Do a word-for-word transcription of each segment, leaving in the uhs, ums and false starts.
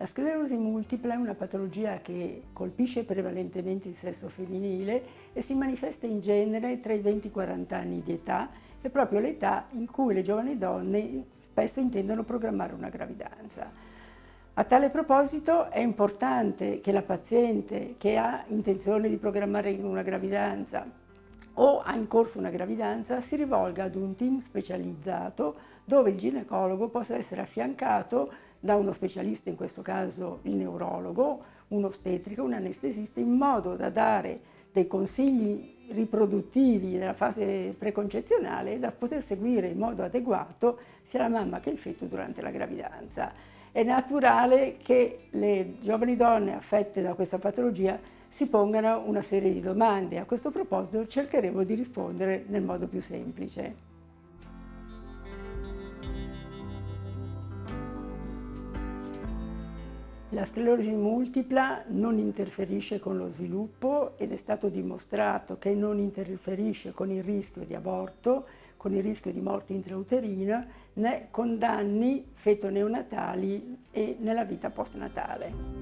La sclerosi multipla è una patologia che colpisce prevalentemente il sesso femminile e si manifesta in genere tra i venti e i quaranta anni di età, che è proprio l'età in cui le giovani donne spesso intendono programmare una gravidanza. A tale proposito è importante che la paziente che ha intenzione di programmare una gravidanza o ha in corso una gravidanza si rivolga ad un team specializzato dove il ginecologo possa essere affiancato da uno specialista, in questo caso il neurologo, un ostetrico, un anestesista, in modo da dare dei consigli riproduttivi nella fase preconcezionale da poter seguire in modo adeguato sia la mamma che il feto durante la gravidanza. È naturale che le giovani donne affette da questa patologia si pongano una serie di domande. A questo proposito cercheremo di rispondere nel modo più semplice. La sclerosi multipla non interferisce con lo sviluppo ed è stato dimostrato che non interferisce con il rischio di aborto, con il rischio di morte intrauterina, né con danni feto-neonatali e nella vita postnatale.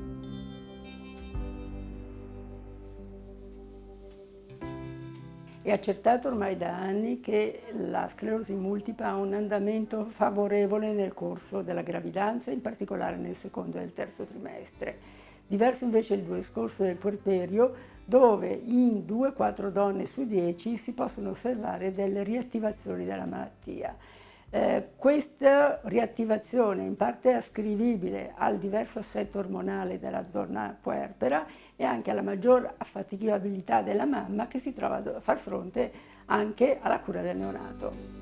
È accertato ormai da anni che la sclerosi multipla ha un andamento favorevole nel corso della gravidanza, in particolare nel secondo e nel terzo trimestre. Diverso invece il discorso del puerperio, dove in due quattro donne su dieci si possono osservare delle riattivazioni della malattia. Eh, questa riattivazione in parte è ascrivibile al diverso assetto ormonale della donna puerpera e anche alla maggior affaticabilità della mamma che si trova a far fronte anche alla cura del neonato.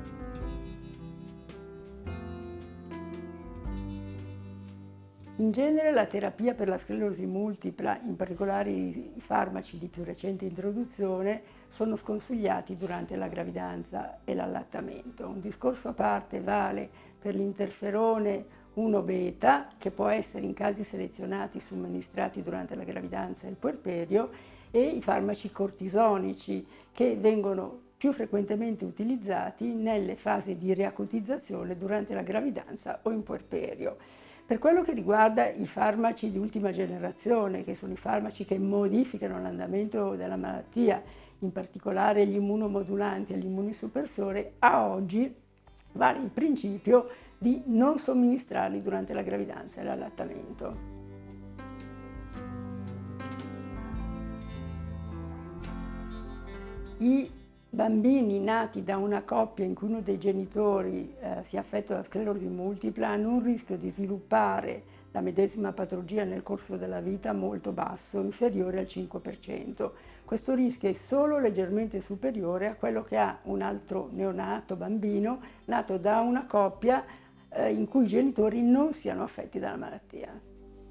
In genere la terapia per la sclerosi multipla, in particolare i farmaci di più recente introduzione, sono sconsigliati durante la gravidanza e l'allattamento. Un discorso a parte vale per l'interferone uno beta, che può essere in casi selezionati somministrati durante la gravidanza e il puerperio, e i farmaci cortisonici, che vengono più frequentemente utilizzati nelle fasi di riacutizzazione durante la gravidanza o in puerperio. Per quello che riguarda i farmaci di ultima generazione, che sono i farmaci che modificano l'andamento della malattia, in particolare gli immunomodulanti e gli immunosoppressori, a oggi vale il principio di non somministrarli durante la gravidanza e l'allattamento. I bambini nati da una coppia in cui uno dei genitori eh, sia affetto da sclerosi multipla hanno un rischio di sviluppare la medesima patologia nel corso della vita molto basso, inferiore al cinque per cento. Questo rischio è solo leggermente superiore a quello che ha un altro neonato bambino nato da una coppia eh, in cui i genitori non siano affetti dalla malattia.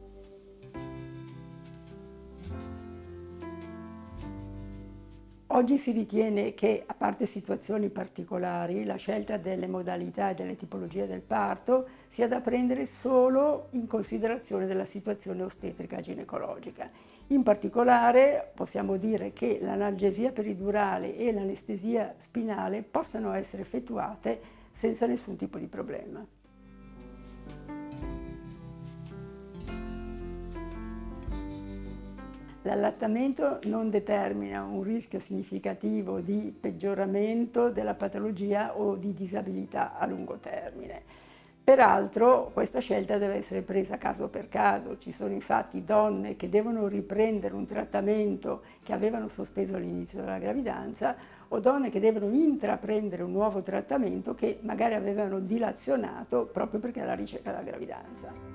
Oggi si ritiene che, a parte situazioni particolari, la scelta delle modalità e delle tipologie del parto sia da prendere solo in considerazione della situazione ostetrica ginecologica. In particolare possiamo dire che l'analgesia peridurale e l'anestesia spinale possano essere effettuate senza nessun tipo di problema. L'allattamento non determina un rischio significativo di peggioramento della patologia o di disabilità a lungo termine. Peraltro questa scelta deve essere presa caso per caso. Ci sono infatti donne che devono riprendere un trattamento che avevano sospeso all'inizio della gravidanza o donne che devono intraprendere un nuovo trattamento che magari avevano dilazionato proprio perché alla ricerca della gravidanza.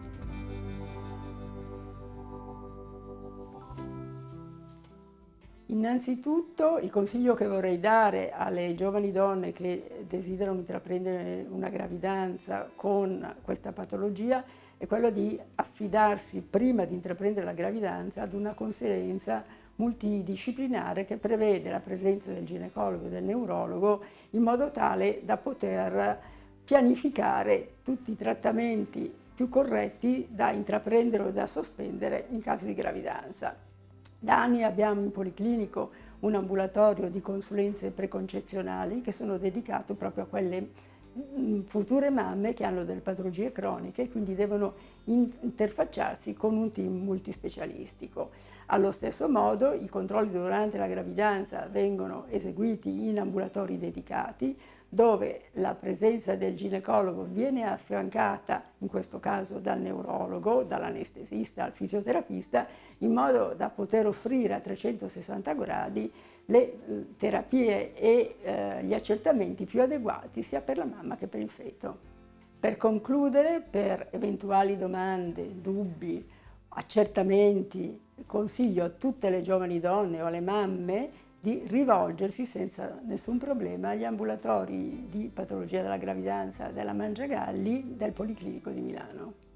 Innanzitutto il consiglio che vorrei dare alle giovani donne che desiderano intraprendere una gravidanza con questa patologia è quello di affidarsi prima di intraprendere la gravidanza ad una consulenza multidisciplinare che prevede la presenza del ginecologo e del neurologo in modo tale da poter pianificare tutti i trattamenti più corretti da intraprendere o da sospendere in caso di gravidanza. Da anni abbiamo in Policlinico un ambulatorio di consulenze preconcezionali che sono dedicato proprio a quelle future mamme che hanno delle patologie croniche e quindi devono interfacciarsi con un team multispecialistico. Allo stesso modo i controlli durante la gravidanza vengono eseguiti in ambulatori dedicati, dove la presenza del ginecologo viene affiancata, in questo caso dal neurologo, dall'anestesista, al fisioterapista, in modo da poter offrire a trecentosessanta gradi le terapie e eh, gli accertamenti più adeguati sia per la mamma che per il feto. Per concludere, per eventuali domande, dubbi, accertamenti, consiglio a tutte le giovani donne o alle mamme di rivolgersi senza nessun problema agli ambulatori di patologia della gravidanza della Mangiagalli del Policlinico di Milano.